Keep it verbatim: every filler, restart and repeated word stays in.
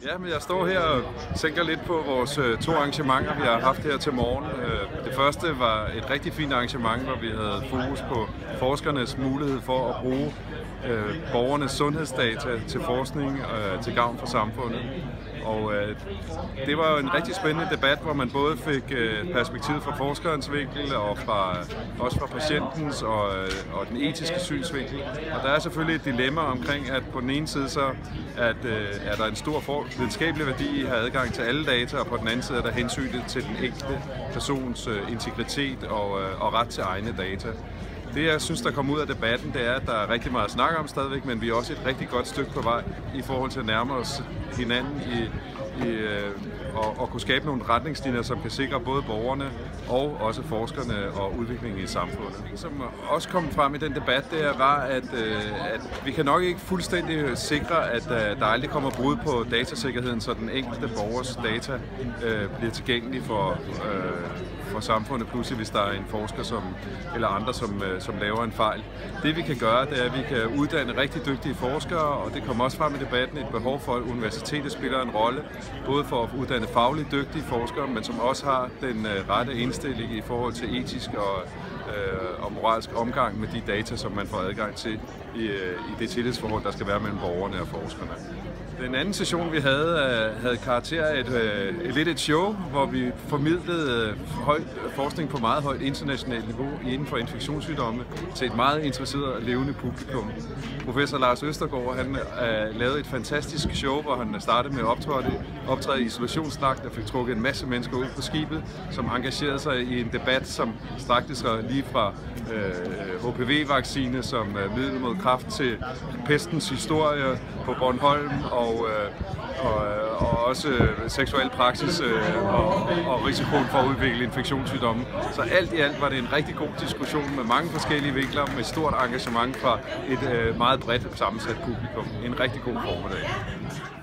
Ja, men jeg står her og tænker lidt på vores øh, to arrangementer, vi har haft her til morgen. Øh, det første var et rigtig fint arrangement, hvor vi havde fokus på forskernes mulighed for at bruge øh, borgernes sundhedsdata til forskning øh, til gavn for samfundet. Og øh, det var jo en rigtig spændende debat, hvor man både fik øh, perspektivet fra forskerens vinkel og fra, også fra patientens og, øh, og den etiske synsvinkel. Og der er selvfølgelig et dilemma omkring, at på den ene side så at, øh, er der en stor for, videnskabelig værdi i at have adgang til alle data, og på den anden side er der hensynet til den enkelte persons øh, integritet og, øh, og ret til egne data. Det, jeg synes, der kommer ud af debatten, det er, at der er rigtig meget at snakke om stadigvæk, men vi er også et rigtig godt stykke på vej i forhold til at nærme os hinanden i, i, øh, og, og kunne skabe nogle retningslinjer, som kan sikre både borgerne og også forskerne og udviklingen i samfundet. Det, som også kom frem i den debat, det var, at, øh, at vi kan nok ikke fuldstændig sikre, at øh, der aldrig kommer brud på datasikkerheden, så den enkelte borgers data øh, bliver tilgængelig for, øh, for samfundet, pludselig hvis der er en forsker som, eller andre, som, øh, som laver en fejl. Det vi kan gøre, det er, at vi kan uddanne rigtig dygtige forskere, og det kommer også frem i debatten et behov for, at universitetet spiller en rolle, både for at uddanne fagligt dygtige forskere, men som også har den øh, rette indstilling i forhold til etisk og, øh, og moralsk omgang med de data, som man får adgang til i, øh, i det tillidsforhold, der skal være mellem borgerne og forskerne. Den anden session, vi havde, havde karakter af et, et, lidt et show, hvor vi formidlede høj, forskning på meget højt internationalt niveau inden for infektionssygdomme til et meget interesseret og levende publikum. Professor Lars Østergaard han, uh, lavede et fantastisk show, hvor han startede med at optræde, optræde i isolationsdragt og fik trukket en masse mennesker ud på skibet, som engagerede sig i en debat, som strakte sig lige fra uh, H P V-vaccine som uh, middel mod kræft til pestens historie på Bornholm og Og, og, og også seksuel praksis og, og risikoen for at udvikle infektionssygdomme. Så alt i alt var det en rigtig god diskussion med mange forskellige vinkler, med stort engagement fra et meget bredt sammensat publikum. En rigtig god formiddag.